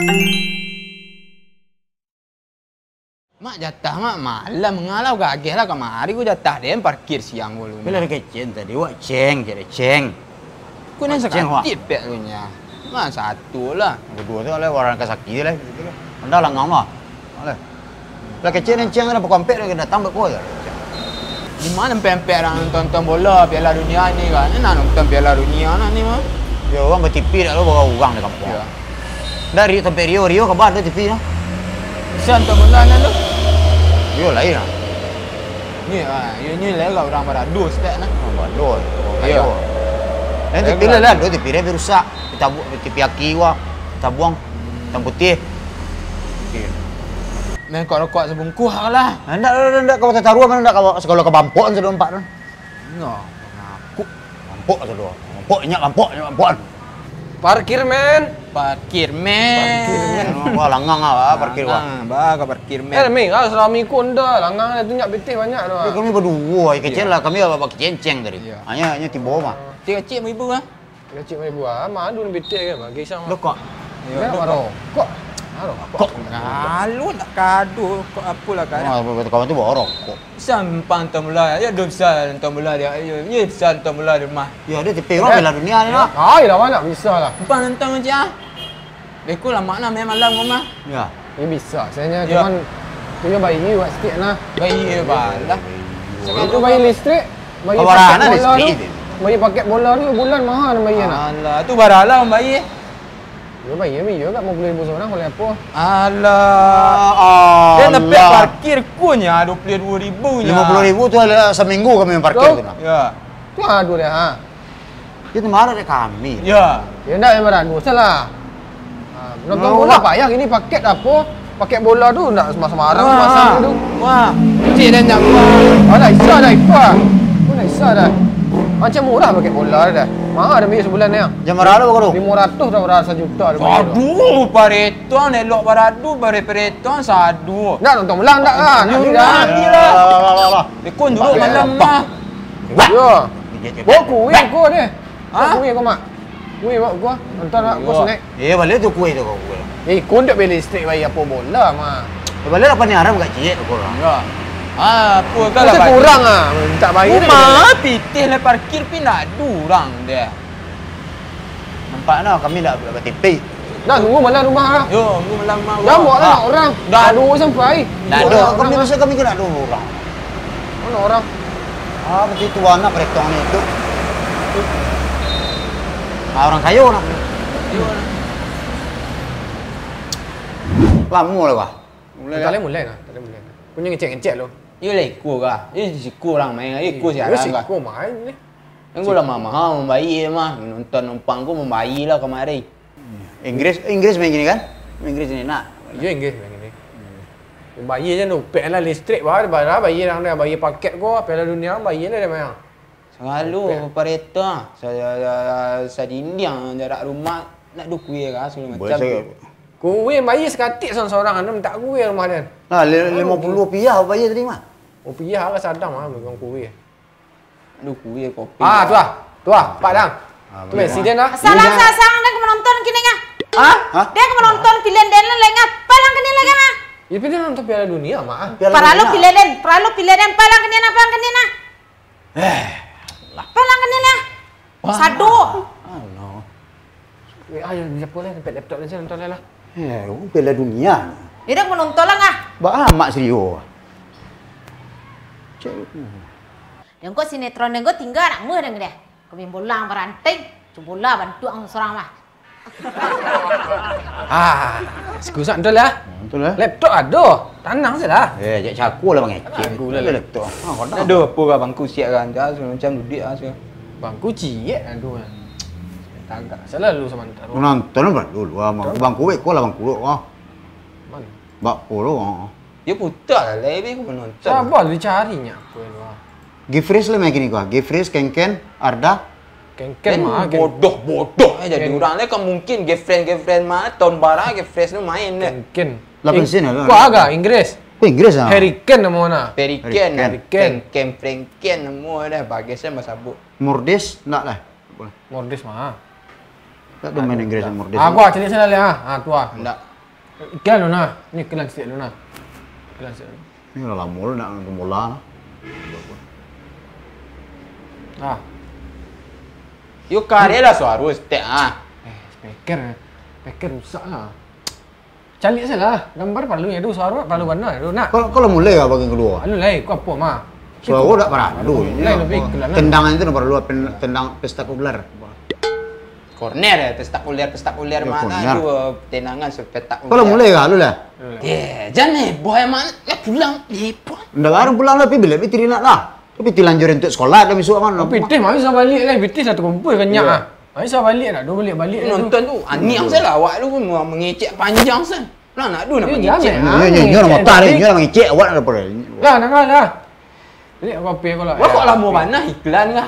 Mak jatah mak malam mengalau gagih lah kemari ku jatah dia parkir siang dulu. Bila ada kecen tadi, wak ceng, jadi ceng. Ku ni sekatip pek lu nya. Mak satu lah. Kedua tu oleh orang kasaki lah. Anda langang mah. Oleh. Lah kecen yang ceng ada pekampek dia datang berko je. Di mana pempek orang nonton bola Piala Dunia ni kan? Ni nak nonton Piala Dunia lah ni mah. Ya orang bertipi dah lu bawa orang di kampung. Ya. Dari sampai Rio kabar tu TV noh. Siapa nonton bola ni lu? Rio lain lah. Ni lah orang Baradus tak nah. Bandul. Ya. Nanti pilih lah, dua TV dia rusak. Kita buat TV aki wah. Kita buang hitam putih. Main rokok sebungkus lah. Ndak kau taruh mana ndak kau sekolah ke Bampok sudah empat tu. No. Ngaku Bampok sudah. Bampok. Parkir men. Parkir men. Wah langang ah parkir wah. Bah parkir men. Men ah selami kun dah langang dah tunjuk betih banyak tu. Kami berdua, kecil lah kami bawa kenceng tadi. Hanya tiba mah. Tiga cik ibu ah. Kecil mai buah, madu ni betih kan bagi sang. Lokok. Ya baru. Kok. Kok Kalau nak kado kok apalah kan. kawan tu bawa rokok. Sampan tombola ya dosa tombola dia. Ya besar tombola di rumah. Ya dia TV orang Piala Dunia ni lah. Ai lah mana bisa lah. Sampan nonton aja. Beko lah makna main malam rumah. Ya. Ini bisa. Saya cuman punya bayi buat sikit lah. Bayi balah. Itu bayi listrik. Bayi Kawaran paket bola listrik tu. Bayi paket bola ni bulan mahal bayi nak. Alah, tu baralah bayi. Ya bayi kat 50,000 seorang boleh apa? Alah. Dia nepi parkir kunya 22,000 nya. 50,000 tu adalah seminggu kami parkir tu. Ya. Tu adu dia ha. Dia marah dia kami. Ya. Ya ndak yang beradu salah. Nonton bola payah ini paket apa? Paket bola tu ndak sembarang pasang tu. Wah. Cik dan nyak gua. Alah isa dah ikut. Pun dah isa dah. Macam murah paket bola dah. Mahal dah bayar sebulan ni. Jam berapa lu kau? 500 dah berasa juta dah bayar. Aduh, pareton elok baradu pareton sadu. Nak nonton bola ndak ah? Nak Lah. Bekon dulu malam mah. Ya. Bawa kuih kau ni. Ha? Kuih kau mak. Kuih bawa gua. Nonton nak gua snack. Balik tu kuih tu kau. Kau ndak beli listrik bayar apa bola mah. Balik apa ni haram kat cik tu korang. Ya. Apa kan Macam kurang ah. Minta bayar ni. Rumah pitih lah parkir pindah durang dia. Nampak nah kami dah bertipi. Nak tunggu malam rumah lah. Yo, tunggu malam mah. Dah bawa lah nak orang. Dah Dah dua sampai. Dah ada. Kami masa kami kena dulu orang. Mana orang? Begitu anak peretong ni tu. Orang kayu nak. Lama lah kah? Tak boleh lah. Tak boleh. Punya ngecek-ngecek lo. Ia leko kah? Ia siku orang main. Ia ku siaran kah? Kau main ni. Yang gua lama mahal membayi mah. Nonton numpang gua membayi lah kemari. Inggris main gini kan? Inggris ni nak. Ya Inggris main ni. Bayi je tu. Pek lah listrik baru bayi orang dia bayi paket gua Piala Dunia bayi lah dia main. Selalu pareta. Saya dindiang jarak rumah nak dukui kah segala macam. Kuih bayi sekatik seorang-seorang anda minta kuih rumah dia. Nah, RM50 bayi tadi mah. Rupiah lah sadam ah megang kuih. Aduh kuih kopi. Tu ah, Pak Dang. Tu presiden dah. Salam anda ke menonton kini ngah. Hah? Dia ke menonton pilihan den lengah. Palang kini lagi ngah. Ya pilih nonton Piala Dunia mah. Paralu pilihan den palang kini nah. Palang kini lah. Sadu. Ayo siapa lah tempat laptop ni saya nonton lah. Piala Dunia. Dia ke menonton lah ngah. Amat serius. Yang kau sinetron yang kau tinggal nak meh dengan dia. Kau main bola beranting, cuma bola bantu ang seorang mah. Sekusak betul lah. Betul lah. Laptop ada. Tanang je lah. Cik caku lah bang. Caku lah laptop. Aduh apa kah bangku siap kan. Macam duduk ah sekarang. Bangku ciek aduh. Tagak. Selalu sama nonton. Nonton lah dulu. Bangku wek kau lah bangku dulu. Mana? Bakpo lu. Dia putar lah lebih aku penonton. Sabar dicarinya aku ni. Gifres lah main gini kau. Gifres, Ken, Arda. Ken mah bodoh jadi orang ni kan mungkin girlfriend mah tahun bara girlfriend tu main deh. Ken. 8 sen lah. Kau agak Inggris. Inggris ah. Harry Kane nama mana? Frank semua dah bagi saya masa sabut. Mordes nak lah. Mordes mah. Tak ada main Inggris Mordes. Aku cari sana le ah. Tu ah. Enggak. Iklan Luna. Ni iklan sikit Luna. Iklan sikit. Ni dah lama nak nonton bola lah. Ah. Yo karya lah suara setiap Speaker rusak lah. Calik salah. Gambar perlu ya tu suara perlu warna tu nak. Kalau mulai lah bagian kedua. Alu lai kau apa mah? Suara tak perlu. Mulai lebih iklan. Tendangan itu tak perlu tendang spektakuler. Corner ya, spektakuler Ya, mana corner. tu tendangan spektakuler. Kalau mulai lah lu lah. Jangan boy mana pulang lepas. Ndak bareng pulang lah, tapi bila pitri nak lah. Tapi tilanjur untuk sekolah dah besok kan. Pitis mah bisa balik lah. Pitis satu kumpul kenyak ah. Bisa balik nak dua balik. Nonton tu aniang salah awak tu mengecek panjang san. Lah nak nak mengecek. Nyo nak motor ni, nyo nak mengecek awak nak apa? Lah nak lah. Jadi aku apa kau lah. Wah kok lama mana iklan kah?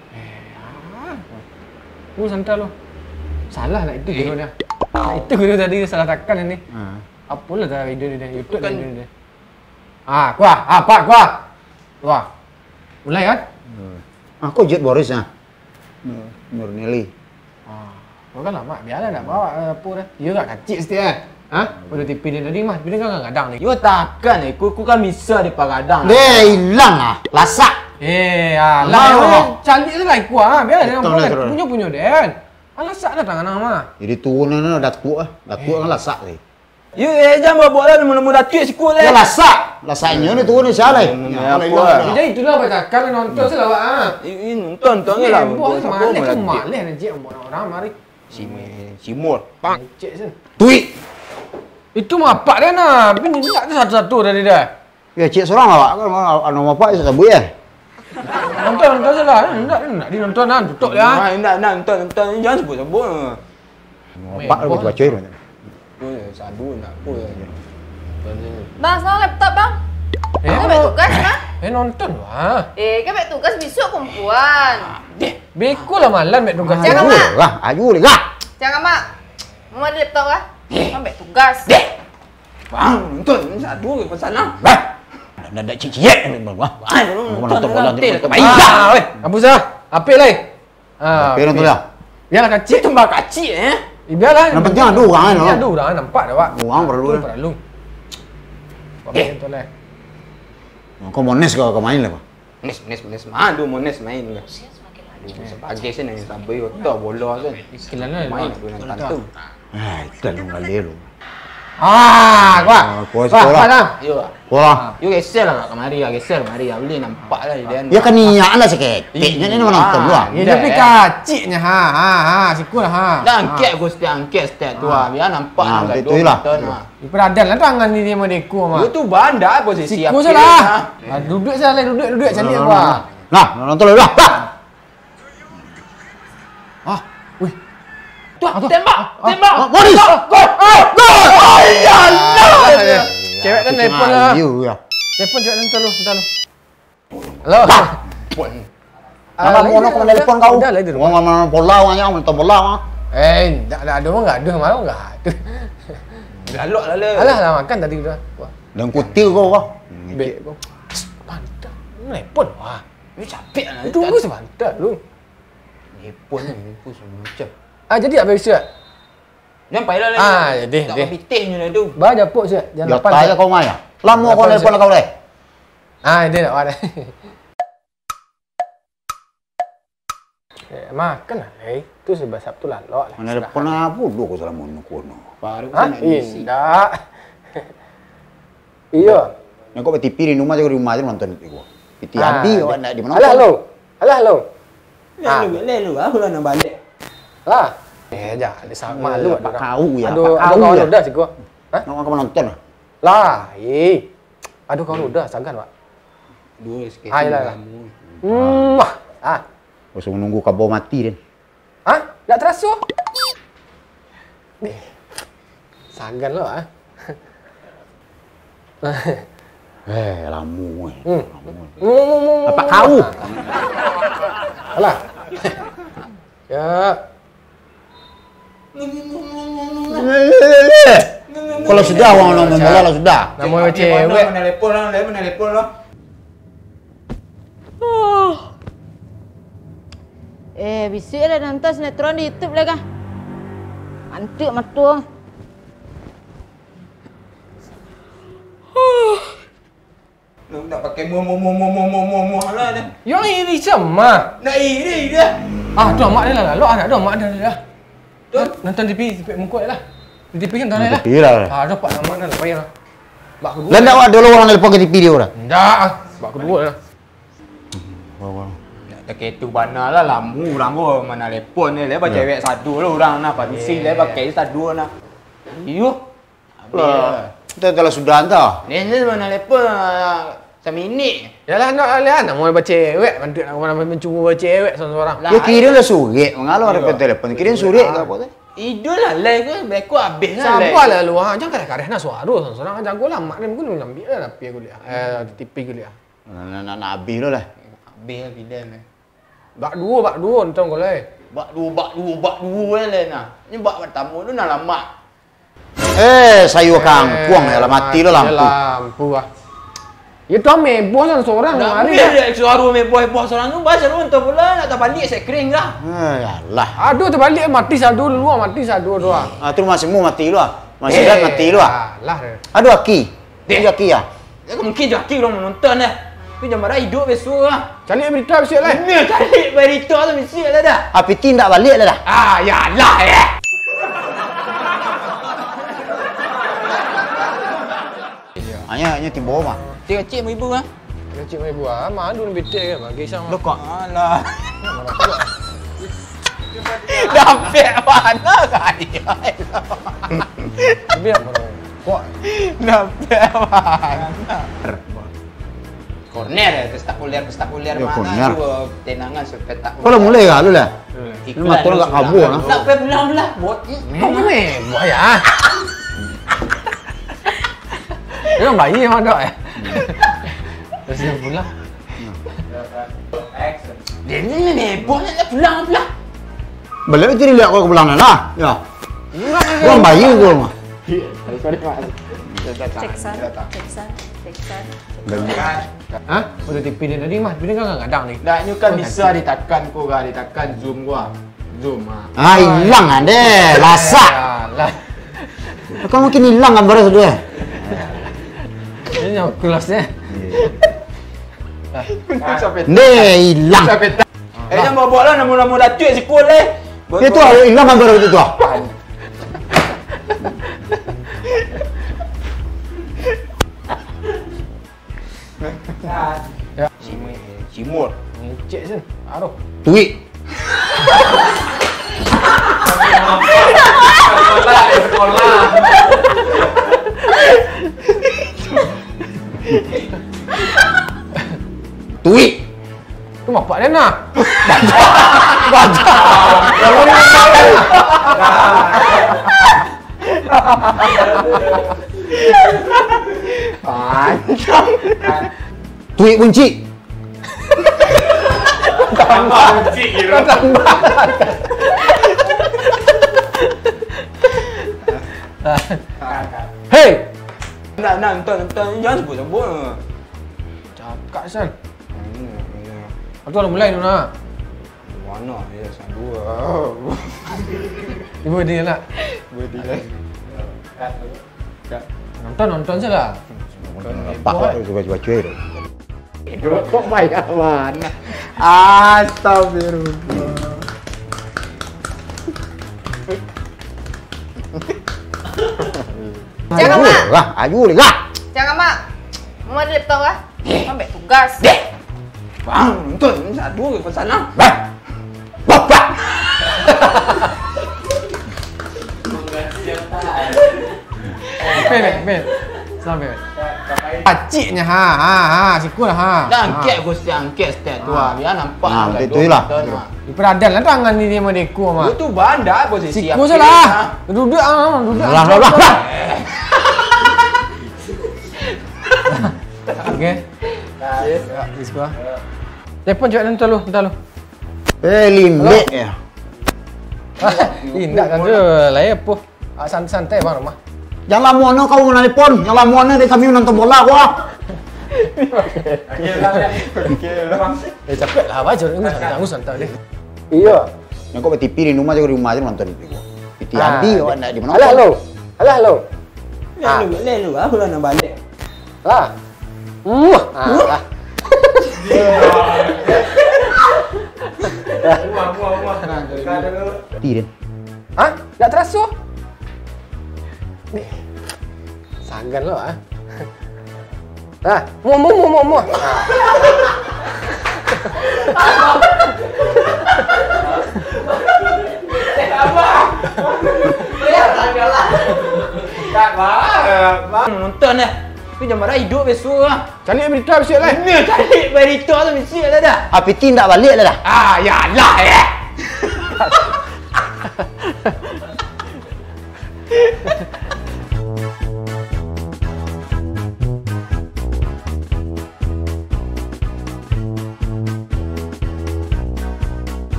Lu santai lu. Salah lah itu video dia. Itu video tadi salah tekan ini. Apalah dah video dia YouTube kan video dia. Kuah, Pak, kuah. Kuah. Mulai kan? Aku jet Boris ah. Nurneli. Kau kan lama, biarlah nak bawa apa dah. Dia tak kacik setiap kan? Pada TV dia tadi mah, dia kan kadang ni. Yo takkan ku kan bisa di pagadang. Dia hilang ah. Lasak. Lah, calik tu lah kuah. Biarlah dia punya dia kan. Alasak dah tangan nama. Jadi turun ni datuk ah. Datuk kan lasak ni. Yo jangan bawa bola mula datuk sikut Dia lah. lasak. Lasaknya ni turun ni salah. Jadi itulah bacakan nonton saya lah awak. Ini nonton lah. Bos malas tu malas nak cik orang mari. Simul. Pak. Cik sen. Tui. Itu mah pak dia nak. Bini tak ada satu-satu tadi dah. Ya cik seorang awak kan nama apa saya sebut ya. Nonton salah. Nak di nonton kan tutup dia. Nak nonton jangan sebut-sebut. Pak lu baca ni. Sadu nak apa. Bang, semalam laptop bang. Kau baik tugas mah? Nonton wah. Kau baik tugas besok kumpulan. Beko lah malam mek tugas. Jangan, Mak. Ayu ni kah? Jangan mak. Mama ada laptop kah? Kau baik tugas. Bang, nonton sadu ke pasal lah. Dah cik-cik ni bang. Nonton bola ni. Baik. Apa sah? Apa lai? Apa nonton dah? Biarlah kacik. Itu mbak kacik Biarlah. Yang penting ada orang kan. Ada orang nampak dah pak. Orang perlu. Perlu. Nonton lah. Kau mones kau main lah. Mones. Aduh mones main ke. Sebagai sen yang sampai tu bola kan. Iklan lah. Main aku nak tantu. Iklan lu ngalih lu. Kuah. Kuah. Yo. Kuah. Yo gesel lah kemari ya, gesel mari ya. Boleh nampak lah dia. Ya kan niat lah sikit. Teknya ni menonton lu ah. Ya tapi kaciknya sikul lah Dah angkat aku setiap tu ah. Biar nampak nak betul lah. Peradan lah tangan ni dia mendeko mah. Itu bandar posisi Sikul salah. Duduk salah duduk cantik kuah. Nah, nonton lu dah. Tembak. Boris. Gol. Cewek dan telefon lah. Ya. Telefon cewek dan lu. Halo. Nama mono kau telefon kau. Dah lah di rumah. Orang bola orang nonton bola mah. Tak ada orang enggak ada malu enggak ada. Galak lah le. Alah lah makan tadi dah. Dan kutil kau kau. Bek kau. Pantat. Telefon wah. Ni capek lah. Tunggu sebentar lu. Telefon ni pun macam. Jadi tak beres siap. Jangan payah lah. Jadi. Tak pitihnya lah tu. Bah japuk siap. Ya tanya kau mai ah. Lama kau telefon kau deh. Dia nak ada. Makan lah. Itu sebab Sabtu lalok lah. Mana telefon apa dulu kau salah mono kono. Baru saya nak isi. Indah. Iya. Nak kau TV di rumah je nonton itu. TV Adi awak nak di mana? Halo. Lalu aku lah nak balik. Lah. Jangan ada sama lu. Pak kau ya. Aduh kau udah sih gua. Nak kau nonton lah. Lah, aduh kau udah sagan, Pak. Dua sikit. Lah. Kau suruh menunggu kabau mati den. Tak terasa. Sagan lo Lamu Apa kau? Alah. Ya. Kalau sudah orang nonton bola lah sudah. Nama cewek. Menelepon lah. Bisik dah nonton sinetron di YouTube lah kah? Mantuk matu. Moh lah dah. Yang iri sama. Nak iri dia. Ah, tu mak dia lah. Lo anak dia mak dia lah. Tu nonton TV mengkut lah. TV kan tak lah. TV lah. Ah, dapat mak dia lah payah lah. Bak kedua. Lah nak dulu orang telepon ke TV dia orang. Enggak. Bak kedua lah. Dah ketu bana lah lamu orang go mana telefon ni lepas cewek satu lah orang nak pancing dia pakai satu nak. Iyo. Kita telah sudah entah. Ni mana telefon seminit. Yalah nak mau baca cewek, bantu nak orang mencuru cewek seorang-seorang. Dia kira lah surik, mengalau ada telefon. Kira surik ke apa tu? Itu lah leh ke beko habis lah. Siapa lah lu ha? Jangan kadang-kadang nak suara seorang-seorang jago lah mak dia mungkin ambil lah tapi kuliah. TV kuliah. Nak habis lah. Habis lah bidan ni. Bak dua nonton kau lah. Bak dua lah nah. Ni bak pertama tu nak lama. Sayur kangkung ya lah mati lo lampu. Lampu lah. Ya tu meboh kan seorang Dah hari. dia suara meboh seorang tu baca runtuh pula nak tak balik saya kering dah. Yalah. Aduh terbalik mati satu dulu mati satu dua. Tu masih mu mati lu ah. Masih dah mati lu ah. Lah. Aduh aki. Dia aki ah. Ya mungkin jaki orang menonton dah. Tu jam marah hidup besok lah. Cari berita besok lah. Ni cari berita tu mesti lah dah. Api tindak balik lah dah. Yalah Hanya tiba mah. Dia kecil mau ibu ah. Kecil mai buah, madu ni betul ke bagi sang. Lu kok Alah. Dapat mana kaya. Biar mana. Kok Dapat mana. Corner spektakuler Ya, corner. mana tu tenangan spektakuler. kau dah mulai kah lu lah? Lu matul enggak kabur lah. Nak belah-belah bot. kau buah ya. Dia bayi memang dak eh. Terus dia pula. Dia ni bot nak belah-belah. Balik jadi lihat kau ke belakang lah. Ya. Gua bayi gua mah. Ceksan. Hah? Udah TV dia tadi mah, dia kan ngadang ni. Dah ni kan bisa ditekan ko ga ditekan zoom gua. Zoom ah. Hilang ah deh. Lasak. Lah. Kau mungkin hilang gambar tu dia. Ini yang kelasnya. Sampai Deh hilang. jangan bawa lah nama-nama datuk sikul Dia tu hilang gambar itu tu. Ya. Cimur. Cek sen. Aduh. Duit. Sekolah. Duit. Tu bapak dia nak. Duit kunci. Hei. Nak nonton jangan sebut-sebut. Cakap sen. Aku dah mulai tu nak. Mana dia satu. Ibu dia nak. Nonton saja lah. Pak cuba cuy. Kok baik mana? Astagfirullah. Jangan mak. Ayu lah. Jangan mak. Mau ada laptop kah? Ambil tugas. Bang, nonton satu ke pasal lah. Bapak. Ben. Sampai. Paciknya sikul ha. Dah angkat aku angkat step tu biar nampak. Betul lah. Di peradan lah tangan ni dia medeku mah. Itu bandar posisi. Sikul salah. Duduk duduk. Lah. Okey. Ya, sikul. Telefon cepat nonton lu, bentar lu. Limbek ya. Indah kan tu, lain apa? Santai bang rumah. Yang lamuannya kau menelpon, yang lamuannya dari kami nonton bola gua. Capek lah baca aku santai deh. Iya. Yang kau TV di rumah aja nonton itu. Itu Andi kau enggak di mana? Halo. Lalu aku nak balik. Lah. Ti Din. Hah? Tak terasa? Ni. Sanggan lo ah. Ah, muah. Bang nonton dah. Tu jam marah hidup besok ah. Cari berita besok lah. Ni cari berita tu mesti ada dah. Api tindak balik lah dah. Ah, ya lah.